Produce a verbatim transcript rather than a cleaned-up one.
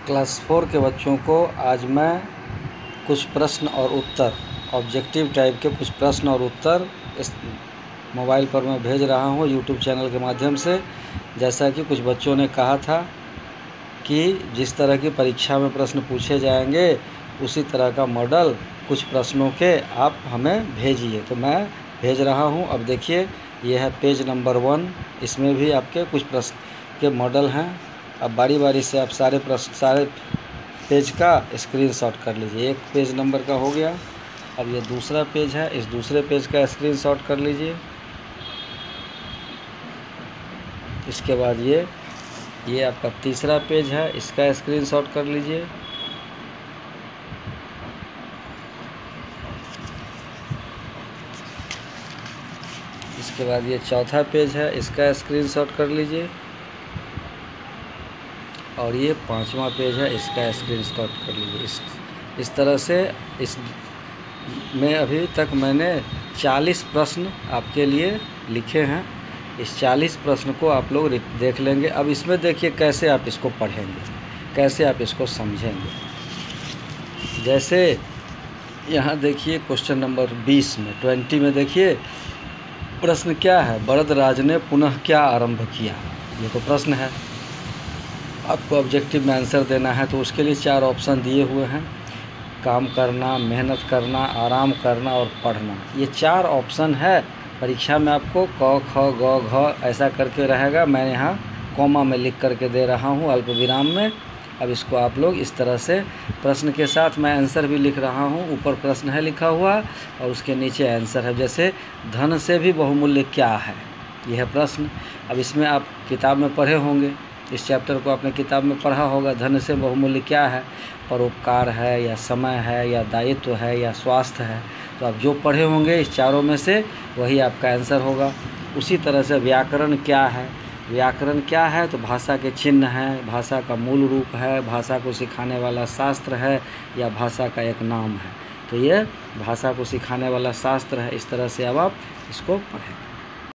Class four के बच्चों को आज मैं कुछ प्रश्न और उत्तर ऑब्जेक्टिव टाइप के कुछ प्रश्न और उत्तर इस मोबाइल पर मैं भेज रहा हूँ यूट्यूब चैनल के माध्यम से। जैसा कि कुछ बच्चों ने कहा था कि जिस तरह की परीक्षा में प्रश्न पूछे जाएंगे उसी तरह का मॉडल कुछ प्रश्नों के आप हमें भेजिए, तो मैं भेज रहा हूँ। अब देखिए, ये है पेज नंबर वन। इसमें भी आपके कुछ प्रश्न के मॉडल हैं। अब बारी बारी से आप सारे प्रश्न सारे पेज का स्क्रीनशॉट कर लीजिए। एक पेज नंबर का हो गया। अब ये दूसरा पेज है, इस दूसरे पेज का स्क्रीनशॉट कर लीजिए। इसके बाद ये ये आपका तीसरा पेज है, इसका स्क्रीनशॉट कर लीजिए। इसके बाद ये चौथा पेज है, इसका स्क्रीनशॉट कर लीजिए। और ये पांचवा पेज है, इसका स्क्रीनशॉट कर लीजिए। इस इस तरह से इस में अभी तक मैंने चालीस प्रश्न आपके लिए लिखे हैं। इस चालीस प्रश्न को आप लोग देख लेंगे। अब इसमें देखिए कैसे आप इसको पढ़ेंगे, कैसे आप इसको समझेंगे। जैसे यहाँ देखिए क्वेश्चन नंबर बीस में ट्वेंटी में देखिए प्रश्न क्या है, बरदराज ने पुनः क्या आरंभ किया। ये तो प्रश्न है, आपको ऑब्जेक्टिव में आंसर देना है। तो उसके लिए चार ऑप्शन दिए हुए हैं, काम करना, मेहनत करना, आराम करना और पढ़ना। ये चार ऑप्शन है। परीक्षा में आपको क ख ग घ ऐसा करके रहेगा। मैं यहाँ कॉमा में लिख करके दे रहा हूँ, अल्प विराम में। अब इसको आप लोग इस तरह से प्रश्न के साथ मैं आंसर भी लिख रहा हूँ। ऊपर प्रश्न है लिखा हुआ और उसके नीचे आंसर है। जैसे धन से भी बहुमूल्य क्या है, यह है प्रश्न। अब इसमें आप किताब में पढ़े होंगे, इस चैप्टर को आपने किताब में पढ़ा होगा। धन से बहुमूल्य क्या है, परोपकार है या समय है या दायित्व है या स्वास्थ्य है। तो आप जो पढ़े होंगे इस चारों में से वही आपका आंसर होगा। उसी तरह से व्याकरण क्या है, व्याकरण क्या है तो भाषा के चिन्ह हैं, भाषा का मूल रूप है, भाषा को सिखाने वाला शास्त्र है या भाषा का एक नाम है। तो ये भाषा को सिखाने वाला शास्त्र है। इस तरह से अब आप इसको पढ़ें।